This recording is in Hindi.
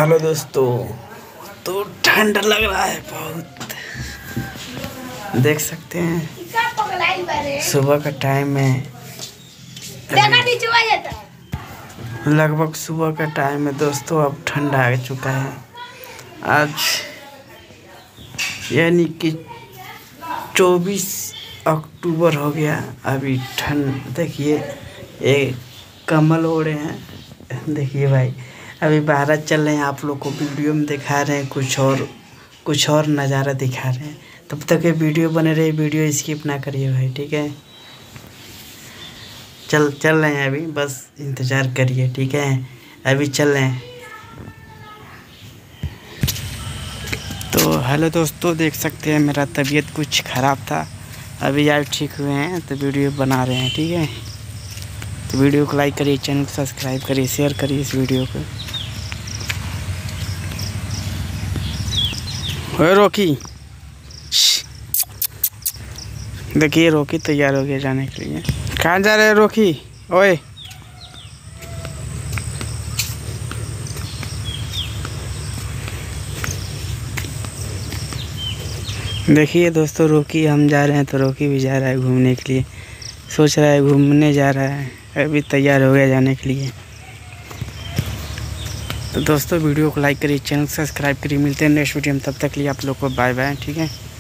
हेलो दोस्तों, तो ठंड लग रहा है बहुत। देख सकते हैं सुबह का टाइम है, लगभग सुबह का टाइम है दोस्तों। अब ठंड आ चुका है। आज यानी कि 24 अक्टूबर हो गया। अभी ठंड देखिए, ये कम्बल ओढ़े हैं। देखिए भाई, अभी बाहर चल रहे हैं, आप लोग को वीडियो में दिखा रहे हैं, कुछ और नज़ारा दिखा रहे हैं। तब तक ये वीडियो बने रहे, वीडियो स्किप ना करिए भाई, ठीक है। चल रहे हैं अभी, बस इंतज़ार करिए, ठीक है। अभी चल रहे हैं। तो हेलो दोस्तों, देख सकते हैं मेरा तबीयत कुछ ख़राब था, अभी आज ठीक हुए हैं, तो वीडियो बना रहे हैं, ठीक है। तो वीडियो को लाइक करिए, चैनल को सब्सक्राइब करिए, शेयर करिए इस वीडियो को। ओए रोकी, देखिए रोकी तैयार हो गया जाने के लिए। कहाँ जा रहे हैं रोकी? ओए देखिए दोस्तों, रोकी हम जा रहे हैं तो रोकी भी जा रहा है घूमने के लिए। सोच रहा है घूमने जा रहा है, अभी तैयार हो गया जाने के लिए। तो दोस्तों वीडियो को लाइक करिए, चैनल को सब्सक्राइब करिए। मिलते हैं नेक्स्ट वीडियो में, तब तक के लिए आप लोग को बाय बाय, ठीक है।